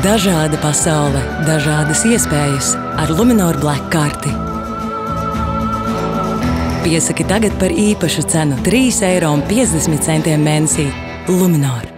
Dažāda pasaule, dažādas iespējas ar Luminor Black karti. Piesaki tagad par īpašu cenu 3,50 € mēnesī. Luminor.